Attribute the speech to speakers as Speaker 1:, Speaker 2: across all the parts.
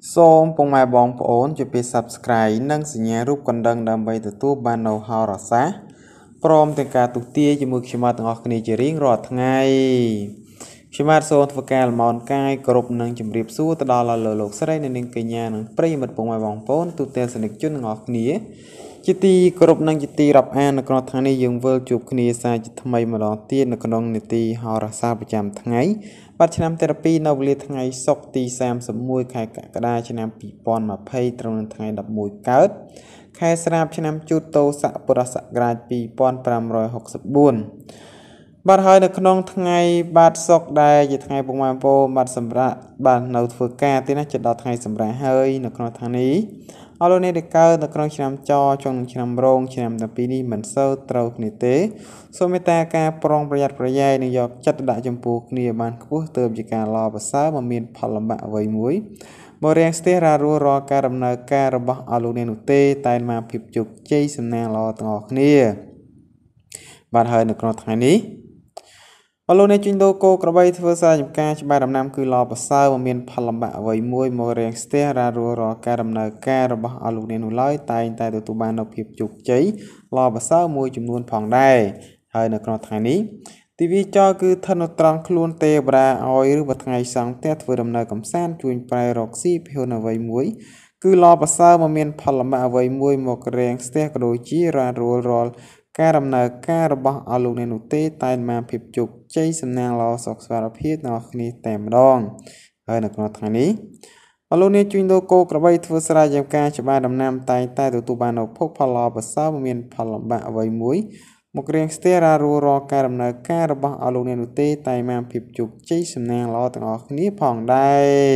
Speaker 1: សូមពុកម៉ែបងប្អូនជួយ Subscribe និងសញ្ញារូបកណ្ដឹងដើម្បីទទួលបាននូវហោរាសាស្ត្រព្រមទាំងការទូទាយជាមួយខ្ញុំទាំងអស់គ្នាជារៀងរាល់ថ្ងៃខ្ញុំបាទសូមធ្វើការលំអរកាយគ្រប់នឹងជម្រាបសួរទៅដល់លោកស្រីនិងនាងកញ្ញានិងប្រិយមិត្តពុកម៉ែបងប្អូនទូទាំងសនិកជនទាំងអស់គ្នាជាទីគោរពនិងជាទីរាប់អាននៅក្នុងថ្ងៃនេះយើងវិលជួបគ្នាសាជាថ្មីម្ដងទៀតនៅក្នុងនីតិហោរាសាស្ត្រប្រចាំថ្ងៃបាទឆ្នាំទេរពីនៅវេលាថ្ងៃសុក្រទី31ខែកក្កដាឆ្នាំ2020ត្រឹមនឹងថ្ងៃ11កើតខែស្រាបឆ្នាំជូតោស័កពុរសករាជ2564បាទហើយនៅក្នុងថ្ងៃបាទសុក្រដែរជាថ្ងៃពុកម៉ែបងប្អូនបាទសម្រាប់បាទនៅធ្វើការទៀតណាចិត្តដល់ថ្ងៃសម្រាប់ហើយនៅក្នុងថ្ងៃនេះអរលោកអ្នកដែលកើតនៅក្នុងឆ្នាំចចុងឆ្នាំរោងឆ្នាំទាំងពីរនេះមិនសូវត្រូវគ្នាទេសូមមេត្តាការប្រុងប្រយ័ត្នប្រយែងនិងយកចិត្តដាក់ចំពោះគ្នាបានខ្ពស់ទើបជាការល្អប្រសើរមកមានផលលំបាកអ្វីមួយមករៀងស្ទះរាល់រាល់ការដំណើរការរបស់អរលោកអ្នកនោះទេតែមកភាពជោគជ័យសំណាងល្អទាំងអស់គ្នាបាទហើយនៅក្នុងថ្ងៃនេះអរលោកអ្នកជួញដូរគោក្របីធ្វើសារចំការច្បារដំណាំគឺល្អប្រសើរមិនមានផលលំបាកអ្វីមួយមករៀងស្ទះរាល់រាល់ការដំណើរការរបស់អរលោកអ្នកនោះឡើយតែងតែទទួលបាននូវភាពជោគជ័យល្អប្រសើរមួយចំនួនផងដែរហើយនៅក្នុងថ្ងៃនេះទីវីចរគឺស្ថិតនៅត្រង់ខ្លួនទេវតាឲ្យឬបើថ្ងៃសង្ឃផ្ទះធ្វើដំណើរកំសាន្តជួញប្រែរកស៊ីភឿនអ្វីមួយគឺល្អប្រសើរមិនមានផលលំបាកអ្វីមួយមករៀងស្ទះក៏ដូចជារាល់រាល់ការដំណើរការរបស់អរលោកអ្នកនោះទេតែមកភាពជោគជ័យសំណាងល្អសុខស្វារភាពដល់គ្នាតែម្ដងហើយនៅក្នុងថ្ងៃនេះអរលោកអ្នកជួញដូរគោក្របីធ្វើស្រែចម្ការច្បារដំណាំតែងតែទទួលបាននូវភោគផលល្អប្រសើរមិនមានផលលំបាកអ្វីមួយមករៀងស្ទះរាល់រាល់ការដំណើរការរបស់អរលោកអ្នកនោះទេតែមកភាពជោគជ័យសំណាងល្អទាំងអស់គ្នាផងដែរ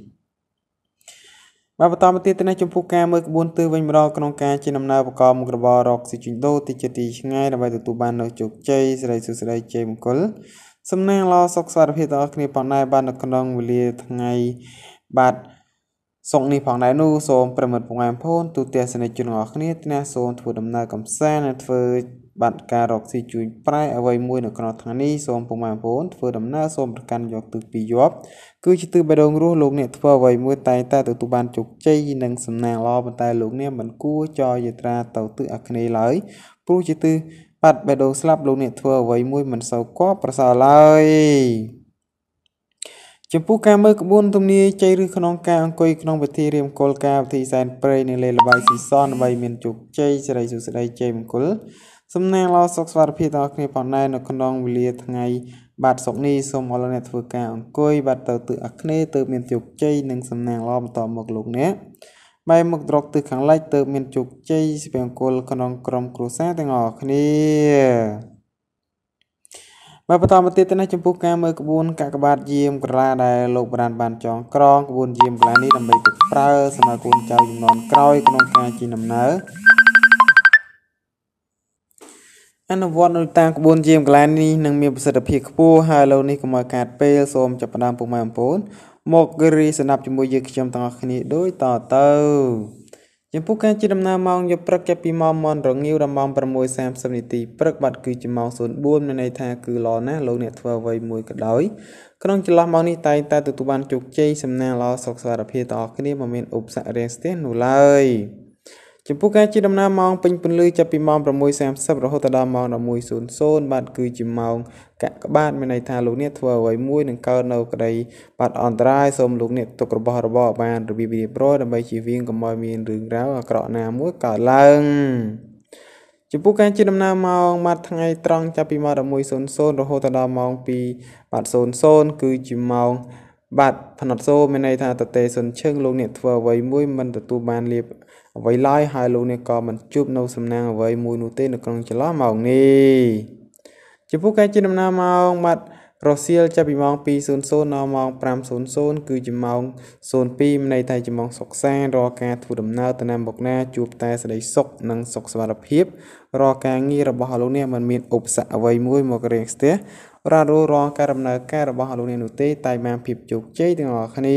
Speaker 1: បាទបន្តមកទៀតទៅនេះចំពោះការមើលក្បួនទិសវិញម្ដងក្នុងការជាដំណើរប្រកបមុខរបររកស៊ីជួញដូរទីជាទីឆ្ងាយដើម្បីទទួលបាននូវជោគជ័យសិរីសួស្តីជ័យមង្គលសំណាងល្អសុខសុខភាពទាំងអស់គ្នាផងដែរបាទនៅក្នុងវេលាថ្ងៃបាទសុកនេះផងដែរនោះសូមប្រិមិត្តបងប្អូនទូទាំងសនិកជនទាំងអស់គ្នាណាសូមធ្វើដំណើរកំសាន្តនិងធ្វើបាត់ការរកស៊ីជួយប្រែអ្វីមួយនៅក្នុងថ្ងៃនេះសូមបងប្អូនធ្វើដំណើរសូមប្រកាន់យកទិសពីយប់គឺជាទិសបេះដូងរស់លោកអ្នកធ្វើអ្វីមួយតែងតែទទួលបានជោគជ័យនិងសំណាងល្អប៉ុន្តែលោកអ្នកមិនគួរចោលយាត្រាទៅទិសអាគ្នេយ៍ឡើយព្រោះជាទិសបាត់បេះដូងស្លាប់លោកអ្នកធ្វើអ្វីមួយមិនសូវគប្បីប្រសើរឡើយចំពោះការមើលក្បួនទំនាយជ័យឬក្នុងការអង្គុយក្នុងពិធីរៀបមង្គលការពិធីសែនព្រេននិងលេងល្បែងស៊ីសនដើម្បីមានជោគជ័យសិរីសួស្តីជ័យមង្គលសំណាងល្អសុខស្វារភាពដល់គ្នាផងដែរនៅក្នុងវេលាថ្ងៃបាទសុកនេះសូមអរលោកអ្នកធ្វើការអង្គុយបាទទៅទិសអាគ្នេយ៍ទៅមានជោគជ័យនិងសំណាងល្អបន្តមកលោកអ្នកបែរមុខរកទិសខាងលិចទៅមានជោគជ័យស្ពងគលក្នុងក្រុមគ្រួសារទាំងអស់គ្នាបាទបន្តមកទៀតទៅនេះចំពោះការមើលក្បួនកាកបាទយាមក្រឡាដែលលោកបានចងក្រងក្បួនយាមក្រឡានេះដើម្បីទុកប្រើសម្រាប់កូនចៅជំនាន់ក្រោយក្នុងការជិះដំណើរអនុវត្តនៅតាមក្បួនយាមកន្លែងនេះនឹងមានប្រសិទ្ធភាពខ្ពស់ហើយលោកនេះកុំឲ្យខាតពេលសូមចាប់ផ្ដើមពុកម៉ែបងប្អូនមករីស្ដាប់ជាមួយយើងខ្ញុំទាំងអស់គ្នាដូចតទៅចំពោះការជិះដំណើរម៉ោងយប់ព្រឹកចាប់ពីម៉ោងម៉ោងរងាវដល់ម៉ោង 6:30 នាទីព្រឹកបាត់គឺជាម៉ោង 04 មានន័យថាគឺល្អណាស់លោកអ្នកធ្វើអ្វីមួយក៏ដោយក្នុងចន្លោះម៉ោងនេះតែងតែទទួលបានជោគជ័យសំណាងល្អសុខស្វារភាពទាំងអស់គ្នាមិនមានឧបសគ្គរាំងស្ទះនោះឡើយចំពោះការជិះដំណើរម៉ោងពេញពន្លឺចាប់ពីម៉ោង 6:30 រហូតដល់ម៉ោង 11:00 បាទគឺជាម៉ោងកាក់ក្បាទមានន័យថាលោកអ្នកធ្វើអ្វីមួយនឹងកើតនៅក្តីបាត់អន្តរាយសូមលោកអ្នកទុករបស់របរបានរបៀបរៀបរយដើម្បីជៀសវាងកុំឲ្យមានរឿងរ៉ាវអាក្រក់ណាមួយកើតឡើងចំពោះការជិះដំណើរម៉ោងបាទថ្ងៃត្រង់ចាប់ពីម៉ោង 11:00 រហូតដល់ម៉ោង 2:00 គឺជាម៉ោងបាទផ្នត់សូមានន័យថាតទេសុនឈឹងលោកអ្នកធ្វើអ្វីមួយមិនទទួលបានលៀបអ្វីឡើយហើយលោកអ្នកក៏មិនជួបនៅសំណាងអ្វីមួយនោះទេនៅក្នុងចន្លោះម៉ោងនេះចំពោះការជិះដំណើរម៉ោងបាទរសៀលចាប់ពីម៉ោង 2:00 ដល់ម៉ោង 5:00 គឺជាម៉ោង 02 មានន័យថាជាម៉ោងសុខសាន្តរាល់ការធ្វើដំណើរទៅណាមកណាជួបតែសេចក្តីសុខនិងសុខសុវត្ថិភាពរាល់ការងាររបស់លោកអ្នកមិនមានឧបសគ្គអ្វីមួយមករាំងស្ទះរាល់ការដំណើរការរបស់លោកអ្នកនោះទេតែបានភាពជោគជ័យទាំងអស់គ្នា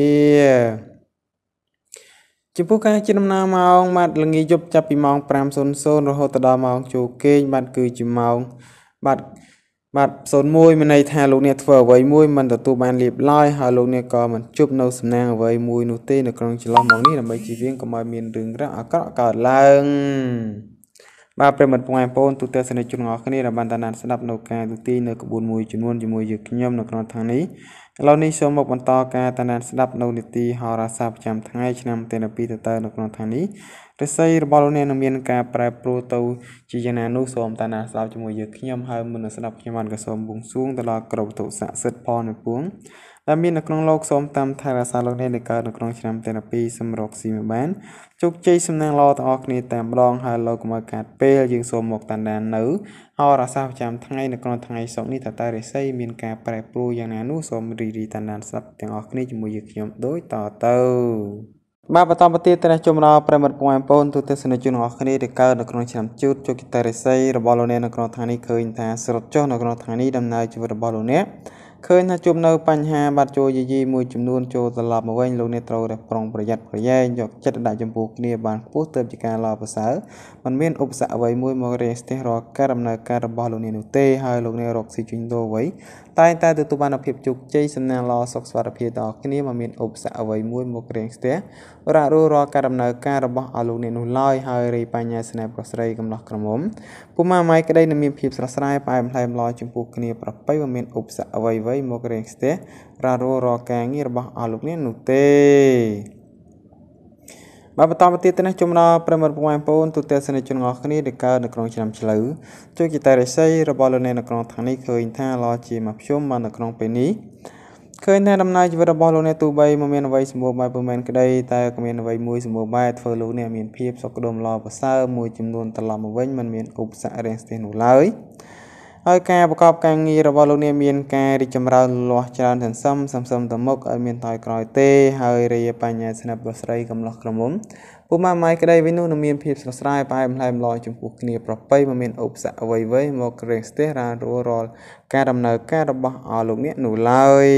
Speaker 1: ចំពោះការជិះដំណើរម៉ោងបាទល្ងាចយប់ចាប់ពីម៉ោង 5:00 រហូតដល់ម៉ោងចូលគេងបាទគឺជាម៉ោងបាទบัดโซนมวยมันในทางลูกเนี่ยทั่วไว้มวยมันต่อตัวมันเรียบร้อยหาลูกเนี่ยก็มันจุบเนาสำนักไว้มวยนูเต้ในกรงฉลองมองนี่ทำไมจีเวียงก็มาเมียนดึงระก็เกิดลังบาเปรมันปงไอโปนตุเตสในจุดงอขึ้นนี่ระบานตานานสนับนกการตุตีในกระบวนมวยจำนวนจมวยยึกย่อมในกรงทางนี้เราในชมบอกบรรทอการตานานสนับนนิตีฮาราซาประจำทั้งไอชนำเตนปีเตอร์ในกรงทางนี้แต่ใส่ระบอลเนี่ยนมีการแปรโปรโตจีจนานุสมตานานสลับจมวยยึกย่อมให้มันสนับยมันกระสมบุงสูงตลอดกระบตุสะเสดพอในปวงและมีนักโลกสมตามทาราซาโลเนในการนักชนำเตนปีสมรกซีมบ้านจุกใจสำนักรอต่ออกนี้แต่รองหาโลกมาการเปลยิงสมหมกตันดานนื้อฮาราซาประจำทั้งไงนักทั้งไงสองนี้แต่ตาเรซัยมีการแปรโปรอย่างนานุสมรีตันดานสับแต่ออกนี้จมวยยึกย่อมโดยต่อเติมาประตามปฏิทินจมราประมาทปงปนตุเตสนจุนออกนี้เด็กเกิดนักชนำจุดจุกิตาเรซัยระบอลเนนักทางนี้เคยอินทาสรดจ้อนักทางนี้ดำเนินชีวิตระบอลเนเคยนะจุ่มในปัญหาบาดโจยีมวยจำนวนโจตลอดมาเว้นลงในตรได้ปรองประหยัดประหยัดยกจัดได้จำพวกเนี่ยบานผู้เติมจากการรอภาษามันเมียนอุปสรรคไว้มวยมเรสเตรอการดำเนินการระบาดลงในนุเต้ให้ลงในรกสิจินโดไว้ใต้ตัวบานอภิจุกใจสำนักรอสกสวัสดิ์เพียดอกนี้มันเมียนอุปสรรคไว้มวยมเรสเตระรู้รอการดำเนินการระบาดลงในนุลอยให้รีปัญญาสนับประสริกำลังกระมุมผู้มาไม่ก็ได้นำมีผิวสลายไปพลายลอยจำพวกเนี่ยปรับไปมันเมียนอุปสรรคไว้มเรสเตราโรรอแกงงี้ระบาลูกเนี่ยนุเต้มาประตามปฏิทินจมราประมาทปงปนตุเตสในจุนงอขึ้นนี่เด็กเกิดในกรงฉลามเฉลือจุกิตาเรซัยระบาลในกรงทางนี้เคยท่าลอจีมาชมมาในกรงเป็นนี้เคยท่าดำนายชีวิตระบาลในตัวใบมันมีนไว้สมบูรณ์ใบประมาณก็ได้แต่ก็มีนไว้มวยสมบูรณ์ใบเฟอร์ลูเนี่ยมีเพียบสกดมรอภาษามวยจำนวนตลอดมาเว้นมันมีอุปสรรคเรียนสเตนุเลยให้การประกอบการงี้ระบาดเนี่ยมีการดิจำราลวจานสันซ้ำตมกมีนตายกรอยเต้ให้เรียปัญญาสนับสไลกำลังกระมุมผู้มาไม่ก็ได้วินุนมีนพิบสไลไปมันให้ลอยจมพูกเนี่ยปรับไปมันมีอุปสรรคไว้มกเรียนสเตราโรรอการดำเนินการระบาดลูกเนี่ยหนูเลย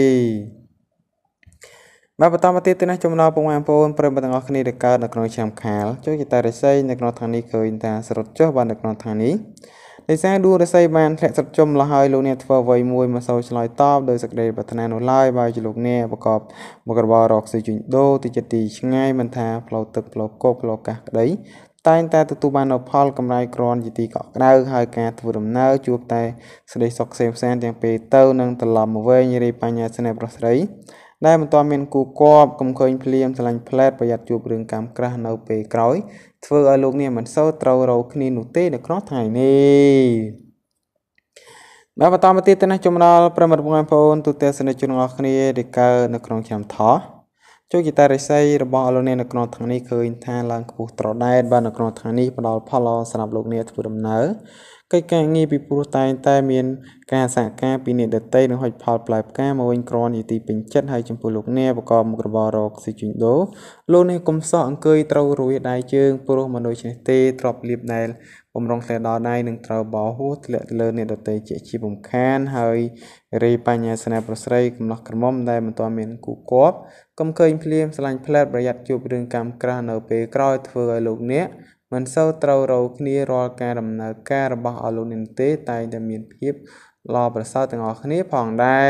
Speaker 1: มาประตามปฏิทินจมราปงวางปนประมาทงอคณีเด็กเกิดในกรงชามขาวช่วยกิตาเรซัยในกรงทางนี้เคยแต่สรุปเจ้าบ้านในกรงทางนี้ในแสงดูได้ใส่บานแทะสัดจมละหายลูกเนี่ยทว่าไว้มวยมาเสาฉลอยตอบโดยสักเดปัฒนาโนไล่ใบจุลูกเนี่ยประกอบมกรบารอกสิจุนโดติจติง่ายมันทาพลอตึกพลอโกพลอกะได้ใต้แต่ตัวบานเอาพอลกำไรกรอนจิตีเกาะได้หายการทวดำเนินจูบแต่สเดสอกเซมแซนอย่างเปเตอร์นั่งตลอดมาเว้ยยีปัญญาสนับประสิทธิ์ได้มันตอนเมียนกูกอบกำเคยเพลียมสลังเพลดประหยัดจูบเรื่องการกระหันเอาเปกร้อยเฟื่อลูกเนี่ยมันเศร้าเตาเราคณีนุเต้ในครอไทยนี่มาประตามปฏิทินจมราประมาทปงปนตุเตสในจุนงอคณีเด็กเกิดในกรงชามท้อโจกิตาเรซัยระบาดลงในกรงทางนี้เคยท่าลังกูตรอได้บ้านในกรงทางนี้ปลอดพลอสนับลูกเนี่ยถูกดำเนินใกล้แกงงี้ปีปูตายแต่เมียนการสักการปีเนเดเต้ในหอยพอลปลายแก้มาวิ่งกรอนอยู่ตีเป็นเจ็ดให้จมพูลูกเนี่ยประกอบมกรบารอกสิจุนโดโลกในกลมซ้ออังเกยเต้ารุ่ยได้เชิงปูรมันโดยเชนเต้ตรอบลิบในผมรองแต่ดอได้หนึ่งเต้าบ่อหูเลือดเลือดในเดเต้เจชีบุมแค้นให้เรียปัญญาสนับประสิทธิ์กำลังกระม่อมได้มันตัวเมียนกูกอบกำเคยเพลียมสลังเพลดประหยัดจูบเรื่องการกระหนเปกร้อยเถื่อลูกเนี้ยมันเศร้าเตาเราคณีรอการดำเนินการระบาดลูกนินเต้ไตจะมีเพียบรอประสาทต่างออกคณีผ่องได้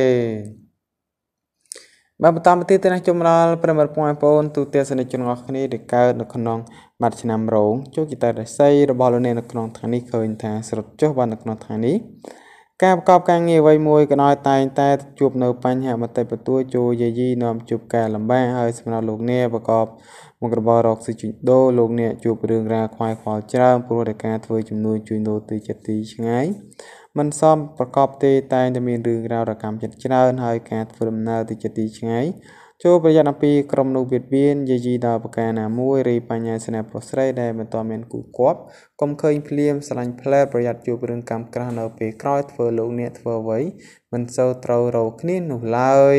Speaker 1: มาประตามปฏิทินจมราประมาทปงปนตุเตสในจุนออกคณีเด็กเกิดในขนมมัดชนำโรงโจกิตาได้ใส่ระบาดลูกในขนมทางนี้เคยทางสรุปเจ้าบ้านในขนมทางนี้การประกอบการเงี้ยไว้มวยก็น้อยตายแต่จูบในปัญหามาแต่ประตูโจยีนอมจูบการลำบากให้สำหรับลูกเนี่ยประกอบมกรบารอกสิจุดโดลูกเนี่ยจูบเรื่องราควายขวาเจ้าปรดการทวีจำนวนจุดโดตีจัดตีช่างไงมันซ้อมประกอบเตยตายจะมีเรื่องราวระกำจัดเจ้าให้การทวีดำเนินตีจัดตีช่างไงโจประหยัดปีกรมนูเบียดเบียนยีดาวประการนามวยรีปัญญาสนับประสิทธิ์ได้เป็นตัวเมนกูกอบกลมเคยเพลียมสลังเพลดประหยัดจูบเรื่องกำกระหนเอาปีกร้อยทวีลูกเนี่ยทวีไว้มันเศร้าเตาเราคณีหนุเลย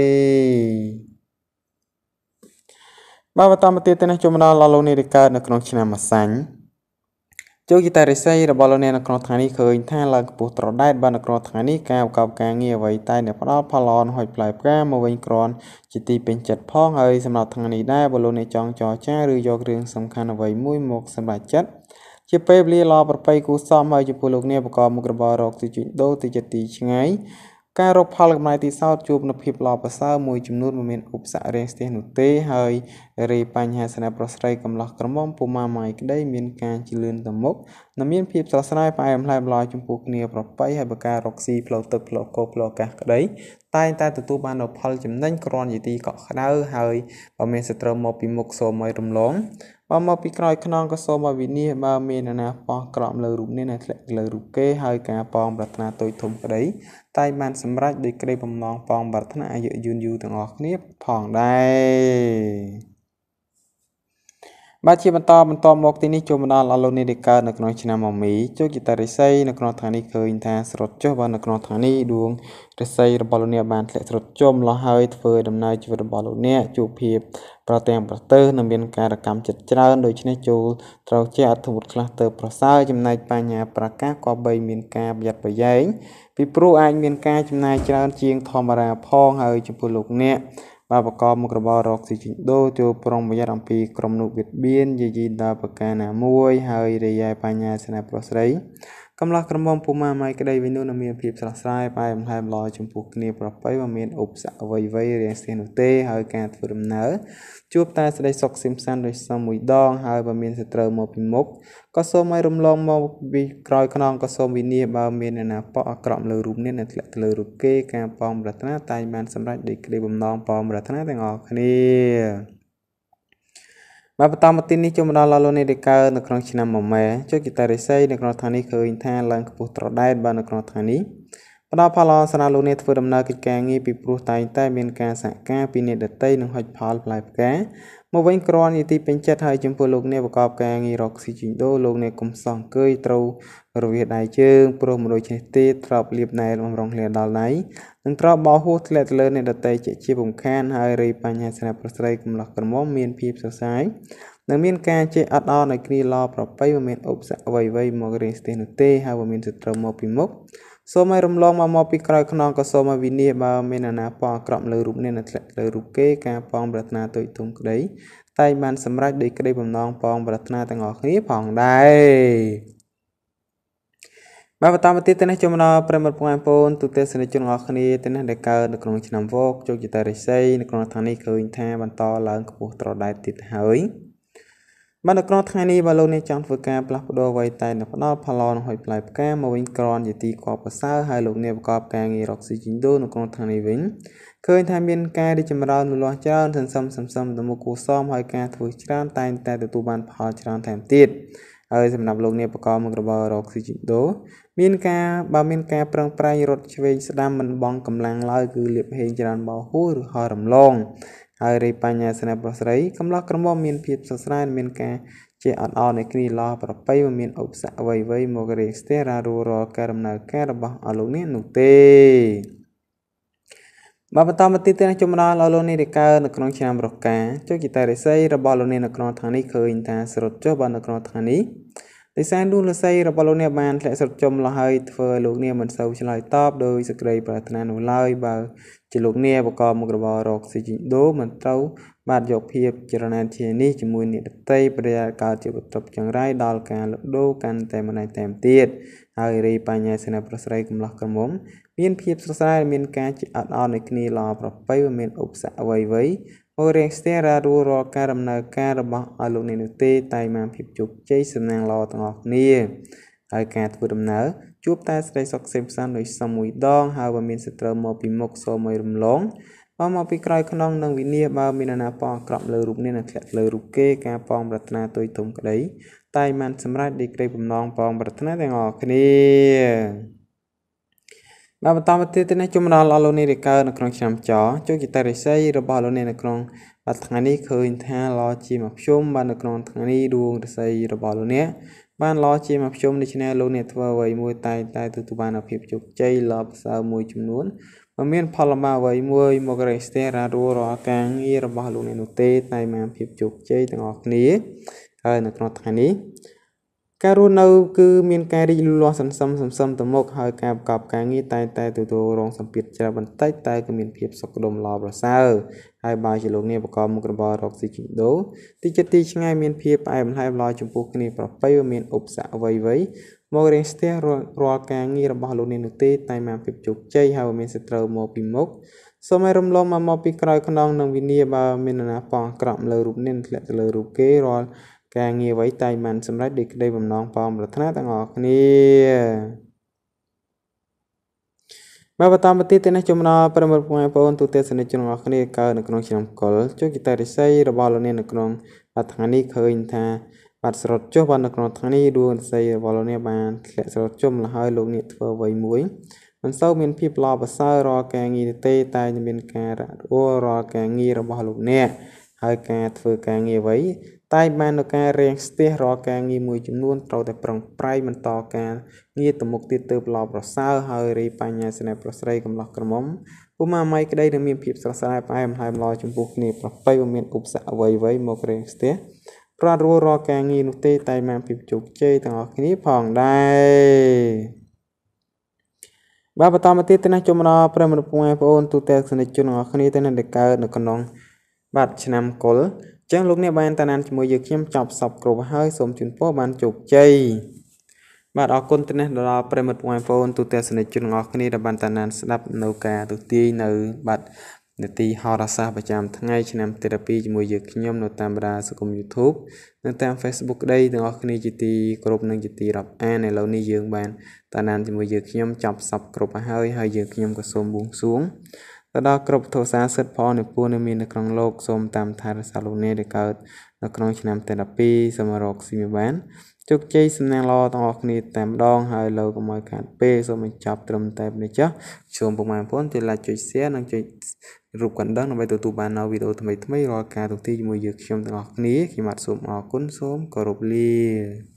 Speaker 1: มาประตามปฏิทินจมราลาโลเนเดกาในกรงชนามาสันโจกิตาเรซัยระบาลเนในกรงทางนี้เคยท่าลังปูตรอได้บ้านในกรงทางนี้การกับการเงียไว้ใต้ในพระพลอนหอยปลายแก้มาวิ่งกรอนจิตตีเป็นจัดพ้องเอ้ยสำหรับทางนี้ได้บอลในจองจอจ้าหรือยกเรื่องสำคัญเอาไว้มุ้ยหมกสำหรับจัดជាពេលវេលាល្អប្រពៃគូសមហើយចំពោះលោកអ្នកប្រកបមុខរបររកស៊ីជួញដូរទីចិត្តទីឆ្ងាយការរកផលកម្រៃទីសោតជួបនូវភាពល្អប្រសើរមួយចំនួនមិនមានឧបសគ្គរាំងស្ទះនោះទេហើយរីបញ្ហាស្នេហ៍ប្រុសស្រីកំឡោះក្រមុំពុំម៉ាយក្តីមានការជឿនទៅមុខនិងមានភាពស្រស់ស្រាយផ្អែមល្ហែមល្អចំពោះគ្នាប្រពៃហើយបើការរកស៊ីផ្លូវទឹកផ្លូវគោកផ្លូវអាកាសក្តីតែងតែទទួលបាននូវផលចំណេញគ្រាន់ជាទីកក់ក្ដៅហើយបើមានសត្រូវមកពីមុខសូមឲ្យរំលងបើមកពីក្រោយខ្នងក៏សូមឲ្យវិនិច្ឆ័យបើមានអ្នកណាប៉ោះក្រក់លើរូបនេះនៅធ្លាក់លើរូបគេហើយការប៉ងប្រាថ្នាតូចធំក្តីតែបានសម្រេចដោយក្តីបំណងប៉ងប្រាថ្នាអាយុយឺនយូរទាំងអស់គ្នាផងដែរបាទជាបន្តមកទីនេះចូលមកដល់អលោកនេះដែលកើតនៅក្នុងឆ្នាំមមីចូលគិតារិស័យនៅក្នុងថ្ងៃនេះឃើញថាស្រុតចុះបាទនៅក្នុងថ្ងៃនេះដួងរិស័យរបស់លោកអ្នកបានធ្លាក់ស្រុតចុះម្ល៉េះហើយធ្វើដំណើរជីវិតរបស់លោកអ្នកជួបភាពប្រទាំងប្រទើនិងមានការកម្មចិត្តច្រើនដូច្នេះចូលត្រូវជាអត្ថមុតខ្លះទៅប្រសើរចំណែកបញ្ញាប្រកាសក៏បីមានការប្រយ័ត្នប្រយែងពីព្រោះអាចមានការចំណាយច្រើនជាងធម្មតាផងហើយចំពោះលោកអ្នកបាទប្រកបមុខរបររកស៊ីជួញដូរចូលប្រុងប្រយ័ត្នអំពីក្រុមនោះបៀតបៀនយាយីដល់ប្រការណាមួយហើយរាយបញ្ញាស្នេហ៍ប្រុសស្រីកំឡោះក្រមុំពុំម៉ាយក្តីវិញនោះនឹងមានភាពស្រស់ស្រាយផ្អែមល្ហែមល្អចំពោះគ្នាប្រពៃមិនមានឧបសគ្គអ្វីរាំងស្ទះនោះទេហើយការធ្វើដំណើរជួបតែសេចក្តីសុខសិមសានដោយសមមួយដងហើយបើមានសត្រូវមកពីមុខក៏សូមឲ្យរំលងមកពីក្រោយខ្នងក៏សូមវិនិច្ឆ័យបើមានអ្នកណាប៉ក់អាក្រក់លើរូបនេះនៅធ្លាក់លើរូបគេការប៉ងប្រាថ្នាតែបានសម្រេចដោយក្តីបំណងប៉ងប្រាថ្នាទាំងអស់គ្នាបាទបន្តមកទីនេះចូលមកដល់លោកនេះដែលកើតនៅក្នុងឆ្នាំមមែចូលគិតារិស័យនៅក្នុងថ្ងៃនេះឃើញថាឡើងខ្ពស់ត្រដែតបាទនៅក្នុងថ្ងៃនេះផ្ដល់ផលល្អស្នាលោកនេះធ្វើដំណើរកិច្ចការងារពីព្រោះតែងតែមានការសហការពីអ្នកដទៃនិងហុចផលផ្លែផ្កាមកវិញគ្រាន់នីតិពេញចិត្តហើយចំពោះលោកអ្នកប្រកបការងាររកស៊ីជីងដូលោកអ្នកកុំសោះអង្គុយត្រូវរវាដៃជើងព្រោះមនុស្សចេះទេទ្របលៀបណែលបំរុងលាដល់ដៃនឹងទ្របបោហួសធ្លាក់ទៅលើអ្នកដទៃជាពំខានហើយរីបញ្ហាស្នេហ៍ប្រស្រីកំឡោះក្រមុំមានភាពសរសើរនឹងមានការជេរអត់អរនៅគ្នាល្អប្រពៃមិនមានឧបសគ្គអ្វីៗមករៀងស្ទះនោះទេហើយមិនមានសត្រូវមកពីមុខសូមឲ្យរំលងមកពីក្រោយខ្នងក៏សូមឲ្យវិនិច្ឆ័យបើមានអាណាប៉ងអាក្រក់លើរូបនេះនៅធ្លាក់លើរូបគេការប៉ងប្រាថ្នាតូចធំក្តីតែបានសម្រេចដោយក្តីបំណងប៉ងប្រាថ្នាទាំងអស់គ្នាផងដែរបាទបន្តមកទៀតនេះចូលមកដល់ប្រិមត្តបងប្អូនទូទៅសិនជនទាំងអស់គ្នាទៅនេះដែលកើតនៅក្នុងឆ្នាំវកជោគជតារិស័យនៅក្នុងថ្ងៃនេះឃើញថាបន្តឡើងខ្ពស់ត្រដែតទៀតហើយបាទនៅក្នុងថ្ងៃនេះបើលោកអ្នកចង់ធ្វើការផ្លាស់ប្ដូរអ្វីតែផ្ដល់ផលល្អនឹងហុយផ្លែផ្កាមកវិញក្រនជាទីកប់ប្រសើរហើយលោកអ្នកប្រកបការងាររកស៊ីជីងដូនៅក្នុងថ្ងៃនេះវិញឃើញថាមានការរីកចម្រើនលូតលាស់ច្រើនសន្សំទៅមុខគួរសមហើយការធ្វើច្រើនតែងតែទទួលបានផលច្រើនថែមទៀតហើយសម្រាប់លោកអ្នកប្រកបមុខរបររកស៊ីជីងដូមានការប្រឹងប្រែងរត់ឆ្វេងស្ដាំមិនបងកម្លាំងឡើយគឺលៀបហេងច្រើនបោហួរឬហោរំលងហើយរីបញ្ញាស្នេហ៍ប្រុសស្រីកំឡោះក្រមុំមានភាពស្រស់ស្រាយមានការជាអត់អរនៃគ្នាល្អប្រពៃមិនមានឧបសគ្គអ្វីៗមករាស្ទះរាល់ការដំណើរការរបស់អលោកនេះនោះទេបាទបន្តមកទៀតជំនាន់លោកនេះដែលកើតនៅក្នុងឆ្នាំរកាចូលគិតារិស័យរបស់លោកនេះនៅក្នុងថ្ងៃនេះឃើញថាស្រុតចុះបាទនៅក្នុងថ្ងៃនេះដោយសារនោះលស័យរបស់លោកអ្នកបានធ្លាក់ស្រុតចុះម្ល៉េះហើយធ្វើឲ្យលោកអ្នកមិនសូវឆ្លើយតបដោយសេចក្តីប្រាថ្នានោះឡើយបើជាលោកអ្នកប្រកបមុខរបររកស៊ីជីងដូមិនត្រូវបាទយកភាពចរណែនជានេះជាមួយអ្នកដតីប្រយ័ត្នកើតជាបទចង្រៃដល់ការលក់ដូរកាន់តែម្នាក់តែទៀតហើយរីបញ្ញាស្នេហ៍ប្រុសស្រីកំឡោះក្រមុំមានភាពស្រស់ស្រាយមានការជាអត់អរនៃគ្នាល្អប្រពៃមិនមានឧបសគ្គអ្វីៗមករៀងស្ទះរាល់ការដំណើរការរបស់អស់លោកនេះនោះទេតែបានភាពជោគជ័យសំណាងល្អទាំងអស់គ្នាហើយការធ្វើដំណើរជួបតែស្រីសុខសេមសានដោយសមមួយដងហើយបើមានសត្រូវមកពីមុខសូមឲ្យរំលងបើមកពីក្រោយខ្នងនឹងវិនិច្ឆ័យបើមានអាណាប៉ងអាក្រក់លើរូបនេះនឹងធ្លាក់លើរូបគេការប៉ងប្រាថ្នាទុយទុំក្តីតែបានសម្រេចដោយក្តីបំណងប៉ងប្រាថ្នាទាំងអស់គ្នាបាទបន្តមកទៀតនេះជំនាន់លោកនេះដែលកើតនៅក្នុងឆ្នាំចចូលគិតារិស័យរបស់លោកនេះនៅក្នុងបាទថ្ងៃនេះឃើញថាល្អជាមកភ្ជុំបាទនៅក្នុងថ្ងៃនេះដួងរិស័យរបស់លោកនេះបានល្អជាមកភ្ជុំដូច្នេះលោកអ្នកធ្វើអ្វីមួយតែទទួលបានភាពជោគជ័យល្អប្រសើរមួយចំនួនមិនមានផលលំបាកអ្វីមួយមករេស្ទះរាល់ការងាររបស់លោកអ្នកនោះទេតែបានភាពជោគជ័យទាំងអស់គ្នាហើយនៅក្នុងថ្ងៃនេះការរស់នៅគឺមានការរីកលូតលាស់សន្សំទៅមុខហើយការប្រកបការងារតែទទួលរងសម្ពាធច្រើនបន្តិចតែក៏មានភាពសុខដុមល្អប្រសើរហើយបើជាលោកអ្នកប្រកបមុខរបររកស៊ីជីដូទីចិត្តទីឆ្ងាយមានភាពផ្អែមល្ហែមល្អចំពោះគ្នាប្រពៃមានឧបសគ្គអ្វីមករៀងស្ទះរាល់ការងាររបស់លោកអ្នកនោះទេតែមានភាពជោគជ័យហើយមានសត្រូវមកពីមុខសូមឲ្យរំលងមកពីក្រោយខ្នងនឹងវិនាបើមាននរណាប៉ងក្រក់លើរូបអ្នកធ្លាក់ទៅលើរូបគេរាល់ការងារអ្វីតែមិនសម្រេចដោយក្តីបំណងប៉ងប្រាថ្នាទាំងអស់គ្នាបើបន្តមកទៀតនេះចំណោប្រិមត្តបងប្អូនទូទៅសនិទ្ធជនរបស់គ្នាកើតនៅក្នុងឆ្នាំកុលជួយគិតរិស័យរបស់លោកអ្នកនៅក្នុងថ្ងៃនេះឃើញថាបាត់ស្រត់ចុះបាននៅក្នុងថ្ងៃនេះដួងរិស័យរបស់លោកអ្នកបានធ្លាក់ស្រត់ចុះម្ល៉េះហើយលោកអ្នកធ្វើអ្វីមួយមិនសូវមានភាពល្អប្រសើររាល់ការងារទេតែមានការរត់រាល់ការងាររបស់លោកអ្នកហើយការធ្វើការងារអ្វីតែបាននៅការរៀងស្ទះរាល់ការងារមួយចំនួនត្រូវតែប្រឹងប្រែងបន្តការងារទៅមុខទៀតទៅល្អប្រសើរហើយរីបញ្ញាស្នេហ៍ប្រស្រីកំឡោះក្រមុំពុំម៉ៃក្តីនឹងមានភាពស្រស់ស្រាយផ្អែមល្ហែមល្អចំពោះគ្នាប្រពៃមិនមានឧបសគ្គអ្វីមករៀងស្ទះប្រត់រាល់ការងារនោះទេតែបានភាពជោគជ័យទាំងអស់គ្នាផងដែរបាទបន្តមកទៀតទៅចំណោប្រិមត្តបងប្អូនទូទៅសនិទ្ធជនរបស់គ្នាទៅនឹងកើតនៅក្នុងបាទឆ្នាំកុលចឹងលោកអ្នកបានតាណានជាមួយយើងខ្ញុំចប់សពគ្រប់ហើយសូមជូនពរបានជោគជ័យបាទអរគុណទៅនេះដល់ប្រិមត្តបងប្អូនទូទៅសនិទ្ធជនរបស់គ្នាដែលបានតាណានស្ដាប់នៅការទូទាយនៅបាទនាទីហោរាសាស្ត្រប្រចាំថ្ងៃឆ្នាំទី12ជាមួយយើងខ្ញុំនៅតាមបណ្ដាសង្គម YouTube នៅតាម Facebook ក្តីទាំងអស់គ្នាជាទីគោរពនិងជាទីរាប់អានឥឡូវនេះយើងបានតាណានជាមួយយើងខ្ញុំចប់សពគ្រប់ហើយយើងខ្ញុំក៏សូមបួងសួងទៅដល់គ្រប់ទោសាសិទ្ធផលនិពន្ធមាននៅក្នុងលោកសូមតាមថែរក្សាលោកអ្នកដែលកើតនៅក្នុងឆ្នាំទី12សមរកស៊ីមានបានជោគជ័យសំណាងល្អទាំងអស់គ្នាតែម្ដងហើយលើកុំឲ្យខាតពេលសូមបញ្ចប់ត្រឹមតែនេះចុះសូមពុកម៉ែបងប្អូនជួយ like ជួយ share និងជួយរូបកណ្ដឹងដើម្បីទទួលបាននូវវីដេអូថ្មីរាល់ការទូទាយជាមួយយើងខ្ញុំទាំងអស់គ្នាខ្ញុំបាទសូមអរគុណសូមគោរពលា